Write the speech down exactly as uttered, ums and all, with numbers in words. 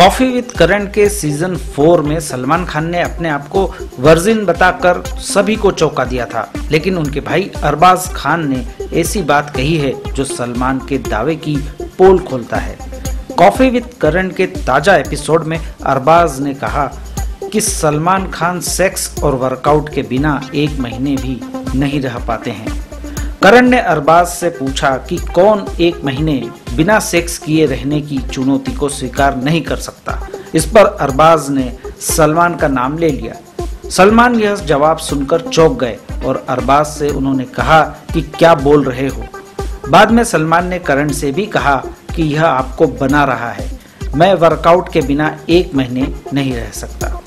Coffee with करण के season four में सलमान खान ने अपने आप को वर्जिन बताकर सभी को चौंका दिया था, लेकिन उनके भाई अरबाज खान ने ऐसी बात कही है जो सलमान के दावे की पोल खोलता है। कॉफी विद करण के ताजा एपिसोड में अरबाज ने कहा कि सलमान खान सेक्स और वर्कआउट के बिना एक महीने भी नहीं रह पाते हैं। करण ने अरबाज से पूछा कि कौन एक महीने बिना सेक्स किए रहने की चुनौती को स्वीकार नहीं कर सकता। इस पर अरबाज ने सलमान का नाम ले लिया। सलमान यह जवाब सुनकर चौंक गए और अरबाज से उन्होंने कहा कि क्या बोल रहे हो। बाद में सलमान ने करण से भी कहा कि यह आपको बना रहा है, मैं वर्कआउट के बिना एक महीने नहीं रह सकता।